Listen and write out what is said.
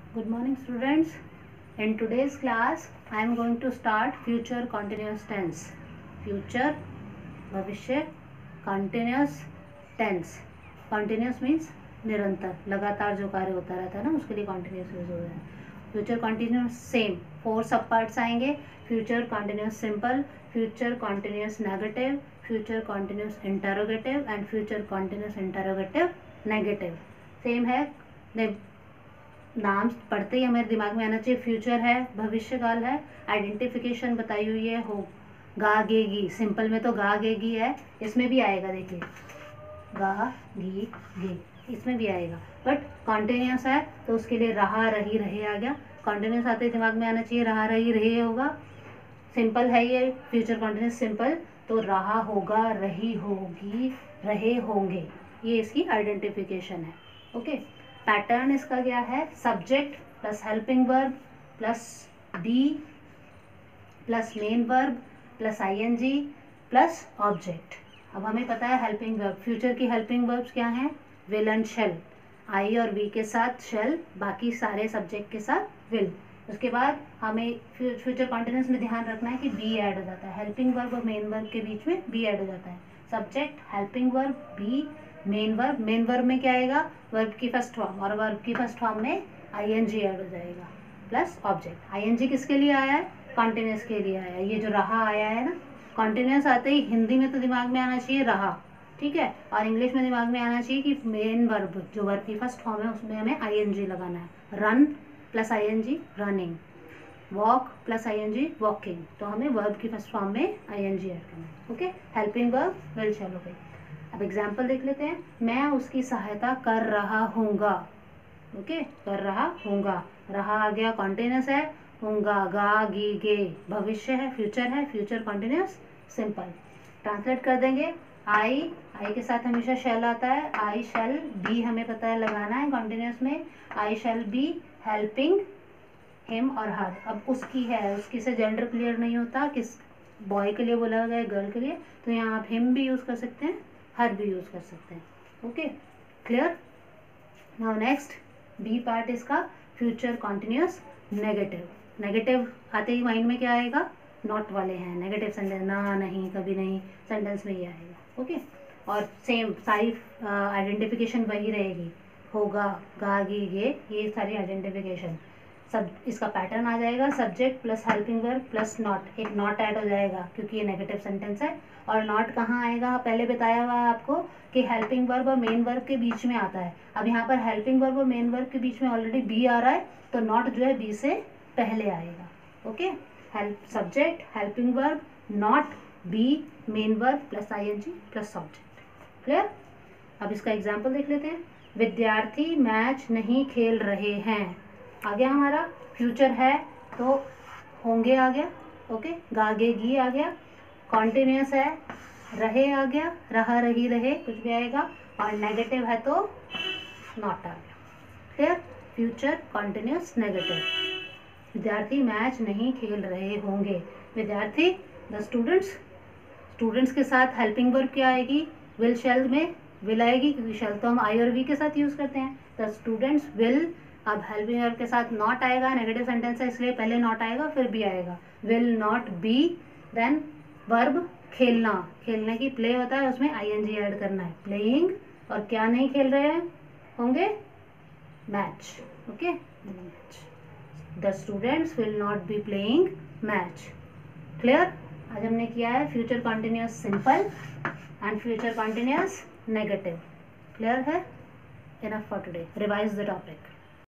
Good morning students. In today's class I am going to start future continuous tense. Future भविष्य continuous tense. Continuous means निरंतर, लगातार जो कार्य होता रहता है ना उसके लिए continuous यूज हो रहा है. Future continuous same 4 सब पार्ट्स आएंगे. Future continuous simple, future continuous negative, future continuous interrogative and future continuous interrogative negative. Same है. नाम पढ़ते ही हमारे दिमाग में आना चाहिए. फ्यूचर है, भविष्यकाल है, आइडेंटिफिकेशन बताई हुई है, हो गा गेगी. सिंपल में तो गा गेगी है, इसमें भी आएगा. देखिए गा गी गे इसमें भी आएगा. बट कॉन्टिन्यूस है तो उसके लिए रहा रही रहे आ गया. कॉन्टिन्यूस आते ही दिमाग में आना चाहिए रहा रही रहे होगा. सिंपल है ये फ्यूचर कॉन्टिन्यूस सिंपल, तो रहा होगा, रही होगी, रहे होंगे. ये इसकी आइडेंटिफिकेशन है. ओके. पैटर्न इसका क्या है? Subject plus helping verb plus be plus main verb plus ING plus object. अब हमें पता है हेल्पिंग वर्ब. फ्यूचर की हेल्पिंग वर्ब्स क्या हैं? Will and shell. आई और वी के साथ शेल, बाकी सारे सब्जेक्ट के साथ विल. उसके बाद हमें फ्यूचर कॉन्टिन्यूस में ध्यान रखना है कि बी ऐड हो जाता है. हेल्पिंग वर्ब और मेन वर्ब के बीच में बी ऐड हो जाता है. Subject, helping verb, be, main verb. Main verb में क्या आएगा? वर्ब की फर्स्ट फॉर्म, और वर्ब की फर्स्ट फॉर्म में आईएनजी ऐड हो जाएगा प्लस ऑब्जेक्ट. आईएनजी किसके लिए आया है? कॉन्टिन्यूस के लिए आया है. ये जो रहा आया है ना, कॉन्टिन्यूस आते ही हिंदी में तो दिमाग में आना चाहिए रहा, ठीक है, और इंग्लिश में दिमाग में आना चाहिए कि मेन वर्ब जो वर्ब की फर्स्ट फॉर्म है उसमें हमें आईएनजी लगाना है. Run plus ING running, walk plus ING walking. तो हमें वर्ब की फर्स्ट फॉर्म में आईएनजी ऐड करना है. Okay. Helping verb will shall हो गई. अब एग्जाम्पल देख लेते हैं. मैं उसकी सहायता कर रहा हूँगा. ओके. कर रहा हूँगा, रहा आ गया, कॉन्टिन्यूस है. हूँगा गा गी गे भविष्य है, फ्यूचर है, फ्यूचर कॉन्टिन्यूस सिंपल. ट्रांसलेट कर देंगे. आई के साथ हमेशा शेल आता है. आई शेल बी, हमें पता है लगाना है कॉन्टिन्यूस में. I shall be helping him और हर. अब उसकी है, उसकी से जेंडर क्लियर नहीं होता, किस बॉय के लिए बोला गया है, गर्ल के लिए, तो यहाँ आप हिम भी यूज कर सकते हैं, हर भी यूज कर सकते हैं. Okay. Clear. Now next B part इसका फ्यूचर कॉन्टिन्यूस नेगेटिव. नेगेटिव आते ही माइंड में क्या आएगा? नॉट वाले हैं. नेगेटिव सेंटेंस, ना, नहीं, कभी नहीं, सेंटेंस में ही आएगा. ओके. और सेम सारी आइडेंटिफिकेशन वही रहेगी. होगा, गा गी गे, ये सारी आइडेंटिफिकेशन. सब इसका पैटर्न आ जाएगा. Subject plus helping verb plus not. एक नॉट ऐड हो जाएगा क्योंकि ये नेगेटिव सेंटेंस है. और नॉट कहाँ आएगा? पहले बताया हुआ है आपको कि हेल्पिंग वर्ब और मेन वर्ब के बीच में आता है. अब यहाँ पर हेल्पिंग वर्ब और मेन वर्ब के बीच में ऑलरेडी बी आ रहा है, तो नॉट जो है बी से पहले आएगा. Okay. Help subject, helping verb, not, be, main verb plus ING plus object. Clear. अब इसका एग्जाम्पल देख लेते हैं. विद्यार्थी मैच नहीं खेल रहे हैं. आ गया हमारा. फ्यूचर है तो होंगे आ गया. ओके. गागेगी आ गया. कॉन्टिन्यूस है, रहे आ गया, रहा रही रहे कुछ भी आएगा. और नेगेटिव है तो नॉट आ गया. क्लियर. Future continuous negative. विद्यार्थी मैच नहीं खेल रहे होंगे. विद्यार्थी द स्टूडेंट्स. स्टूडेंट्स के साथ हेल्पिंग वर्ब क्या आएगी? विल शेल में विल आएगी क्योंकि शेल तो हम आई और वी के साथ यूज करते हैं. The students will. अब हेल्पिंग वर्ब के साथ नॉट आएगा, नेगेटिव सेंटेंस है इसलिए पहले नॉट आएगा फिर बी आएगा. Will not be. Then verb खेलना. खेलने की प्ले होता है, उसमें आईएनजी ऐड करना है. प्लेइंग. और क्या नहीं खेल रहे हैं होंगे? Match. Okay. The students will not be playing match. Clear. आज हमने किया है future continuous simple and future continuous negative. Clear है. Enough for today. Revise the topic.